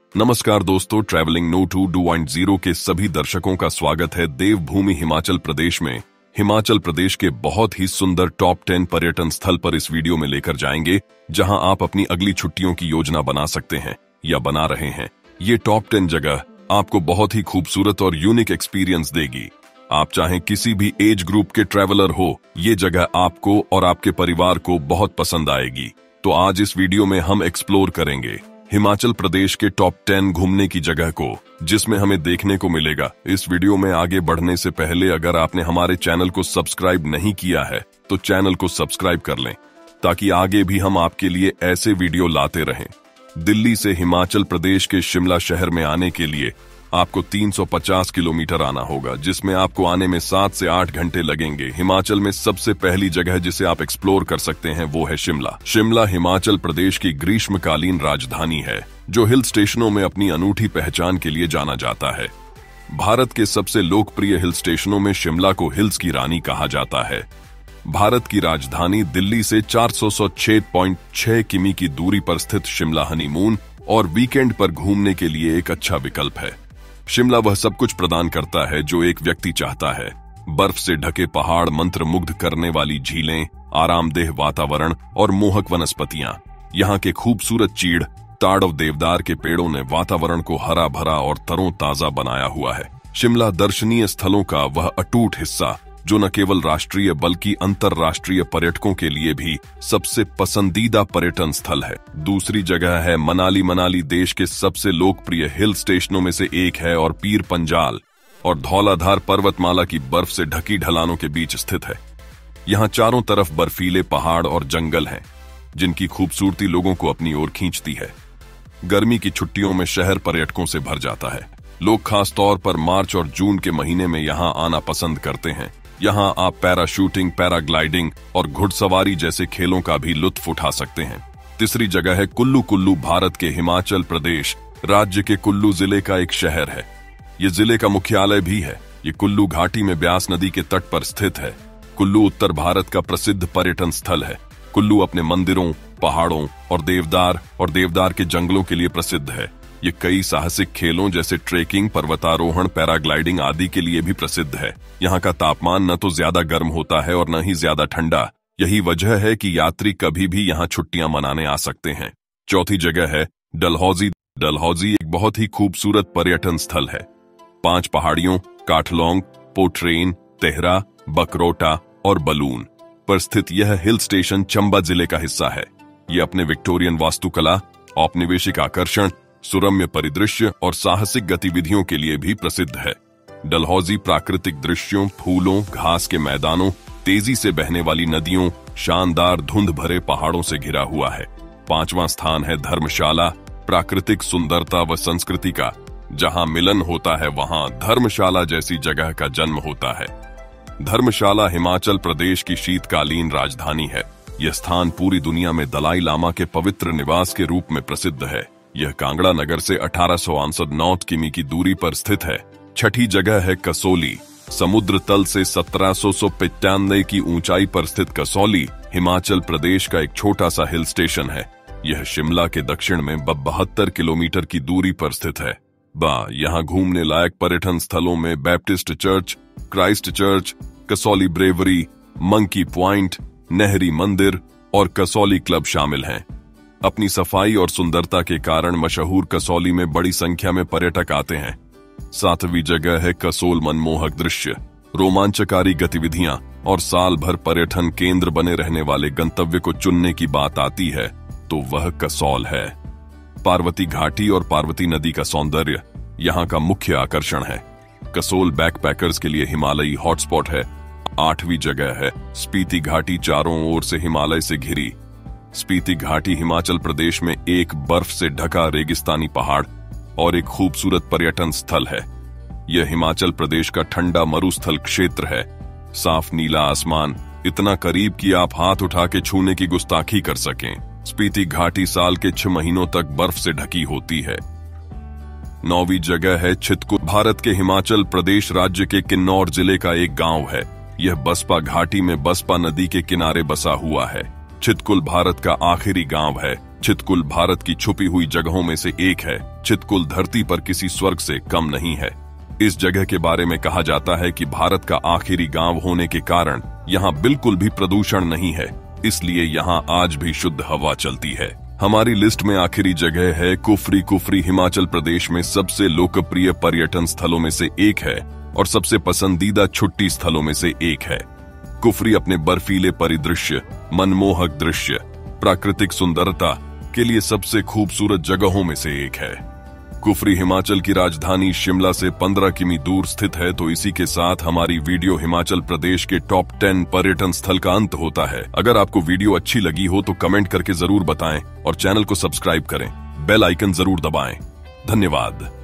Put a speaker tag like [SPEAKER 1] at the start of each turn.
[SPEAKER 1] नमस्कार दोस्तों, travelling no 2.0 के सभी दर्शकों का स्वागत है। देवभूमि हिमाचल प्रदेश में हिमाचल प्रदेश के बहुत ही सुंदर टॉप 10 पर्यटन स्थल पर इस वीडियो में लेकर जाएंगे, जहां आप अपनी अगली छुट्टियों की योजना बना सकते हैं या बना रहे हैं। ये टॉप 10 जगह आपको बहुत ही खूबसूरत और यूनिक एक्सपीरियंस देगी। आप चाहे किसी भी एज ग्रुप के ट्रैवलर हो, ये जगह आपको और आपके परिवार को बहुत पसंद आएगी। तो आज इस वीडियो में हम एक्सप्लोर करेंगे हिमाचल प्रदेश के टॉप 10 घूमने की जगह को, जिसमें हमें देखने को मिलेगा। इस वीडियो में आगे बढ़ने से पहले अगर आपने हमारे चैनल को सब्सक्राइब नहीं किया है तो चैनल को सब्सक्राइब कर लें, ताकि आगे भी हम आपके लिए ऐसे वीडियो लाते रहें। दिल्ली से हिमाचल प्रदेश के शिमला शहर में आने के लिए आपको 350 किलोमीटर आना होगा, जिसमें आपको आने में 7 से 8 घंटे लगेंगे। हिमाचल में सबसे पहली जगह जिसे आप एक्सप्लोर कर सकते हैं वो है शिमला। शिमला हिमाचल प्रदेश की ग्रीष्मकालीन राजधानी है, जो हिल स्टेशनों में अपनी अनूठी पहचान के लिए जाना जाता है। भारत के सबसे लोकप्रिय हिल स्टेशनों में शिमला को हिल्स की रानी कहा जाता है। भारत की राजधानी दिल्ली से 406.6 किमी की दूरी पर स्थित शिमला हनीमून और वीकेंड पर घूमने के लिए एक अच्छा विकल्प है। शिमला वह सब कुछ प्रदान करता है जो एक व्यक्ति चाहता है। बर्फ से ढके पहाड़, मंत्रमुग्ध करने वाली झीलें, आरामदेह वातावरण और मोहक वनस्पतियां। यहाँ के खूबसूरत चीड़, ताड़व देवदार के पेड़ों ने वातावरण को हरा भरा और तरोताजा बनाया हुआ है। शिमला दर्शनीय स्थलों का वह अटूट हिस्सा जो न केवल राष्ट्रीय बल्कि अंतर्राष्ट्रीय पर्यटकों के लिए भी सबसे पसंदीदा पर्यटन स्थल है। दूसरी जगह है मनाली। मनाली देश के सबसे लोकप्रिय हिल स्टेशनों में से एक है और पीर पंजाल और धौलाधार पर्वतमाला की बर्फ से ढकी ढलानों के बीच स्थित है। यहाँ चारों तरफ बर्फीले पहाड़ और जंगल हैं, जिनकी खूबसूरती लोगों को अपनी ओर खींचती है। गर्मी की छुट्टियों में शहर पर्यटकों से भर जाता है। लोग खास तौर पर मार्च और जून के महीने में यहाँ आना पसंद करते हैं। यहाँ आप पैराशूटिंग, पैराग्लाइडिंग और घुड़सवारी जैसे खेलों का भी लुत्फ उठा सकते हैं। तीसरी जगह है कुल्लू। कुल्लू भारत के हिमाचल प्रदेश राज्य के कुल्लू जिले का एक शहर है। ये जिले का मुख्यालय भी है। ये कुल्लू घाटी में ब्यास नदी के तट पर स्थित है। कुल्लू उत्तर भारत का प्रसिद्ध पर्यटन स्थल है। कुल्लू अपने मंदिरों, पहाड़ों और देवदार के जंगलों के लिए प्रसिद्ध है। ये कई साहसिक खेलों जैसे ट्रेकिंग, पर्वतारोहण, पैराग्लाइडिंग आदि के लिए भी प्रसिद्ध है। यहाँ का तापमान न तो ज्यादा गर्म होता है और न ही ज्यादा ठंडा। यही वजह है कि यात्री कभी भी यहाँ छुट्टियां मनाने आ सकते हैं। चौथी जगह है डलहौजी। डलहौजी एक बहुत ही खूबसूरत पर्यटन स्थल है। 5 पहाड़ियों काठलोंग, पोट्रेन, तेहरा, बकरोटा और बलून पर स्थित यह हिल स्टेशन चंबा जिले का हिस्सा है। ये अपने विक्टोरियन वास्तुकला, औपनिवेशिक आकर्षण, सुरम्य परिदृश्य और साहसिक गतिविधियों के लिए भी प्रसिद्ध है। डलहौजी प्राकृतिक दृश्यों, फूलों, घास के मैदानों, तेजी से बहने वाली नदियों, शानदार धुंध भरे पहाड़ों से घिरा हुआ है। 5वां स्थान है धर्मशाला। प्राकृतिक सुंदरता व संस्कृति का जहां मिलन होता है, वहां धर्मशाला जैसी जगह का जन्म होता है। धर्मशाला हिमाचल प्रदेश की शीतकालीन राजधानी है। यह स्थान पूरी दुनिया में दलाई लामा के पवित्र निवास के रूप में प्रसिद्ध है। यह कांगड़ा नगर से 1869 किमी की दूरी पर स्थित है। छठी जगह है कसौली। समुद्र तल से 1795 की ऊंचाई पर स्थित कसौली हिमाचल प्रदेश का एक छोटा सा हिल स्टेशन है। यह शिमला के दक्षिण में 72 किलोमीटर की दूरी पर स्थित है। यहाँ घूमने लायक पर्यटन स्थलों में Baptist Church, Christ Church, Kasauli brewery, Monkey Point, Nehri मंदिर और कसौली क्लब शामिल हैं। अपनी सफाई और सुंदरता के कारण मशहूर कसौली में बड़ी संख्या में पर्यटक आते हैं। 7वीं जगह है कसोल। मनमोहक दृश्य, रोमांचकारी गतिविधियां और साल भर पर्यटन केंद्र बने रहने वाले गंतव्य को चुनने की बात आती है तो वह कसौल है। पार्वती घाटी और पार्वती नदी का सौंदर्य यहाँ का मुख्य आकर्षण है। कसोल बैकपैकर्स के लिए हिमालयी हॉटस्पॉट है। 8वीं जगह है स्पीति घाटी। चारों ओर से हिमालय से घिरी स्पीति घाटी हिमाचल प्रदेश में एक बर्फ से ढका रेगिस्तानी पहाड़ और एक खूबसूरत पर्यटन स्थल है। यह हिमाचल प्रदेश का ठंडा मरुस्थल क्षेत्र है। साफ नीला आसमान, इतना करीब कि आप हाथ उठा के छूने की गुस्ताखी कर सकें। स्पीति घाटी साल के 6 महीनों तक बर्फ से ढकी होती है। 9वीं जगह है छितकुल। भारत के हिमाचल प्रदेश राज्य के किन्नौर जिले का एक गांव है। यह बसपा घाटी में बसपा नदी के किनारे बसा हुआ है। छितकुल भारत का आखिरी गांव है चितकुल भारत की छुपी हुई जगहों में से एक है। चितकुल धरती पर किसी स्वर्ग से कम नहीं है। इस जगह के बारे में कहा जाता है कि भारत का आखिरी गांव होने के कारण यहाँ बिल्कुल भी प्रदूषण नहीं है, इसलिए यहाँ आज भी शुद्ध हवा चलती है। हमारी लिस्ट में आखिरी जगह है कुफरी। कुफरी हिमाचल प्रदेश में सबसे लोकप्रिय पर्यटन स्थलों में से एक है और सबसे पसंदीदा छुट्टी स्थलों में से एक है। कुफरी अपने बर्फीले परिदृश्य, मनमोहक दृश्य, प्राकृतिक सुंदरता के लिए सबसे खूबसूरत जगहों में से एक है। कुफरी हिमाचल की राजधानी शिमला से 15 किमी दूर स्थित है। तो इसी के साथ हमारी वीडियो हिमाचल प्रदेश के टॉप 10 पर्यटन स्थल का अंत होता है। अगर आपको वीडियो अच्छी लगी हो तो कमेंट करके जरूर बताएं और चैनल को सब्सक्राइब करें, बेल आइकन जरूर दबाएं। धन्यवाद।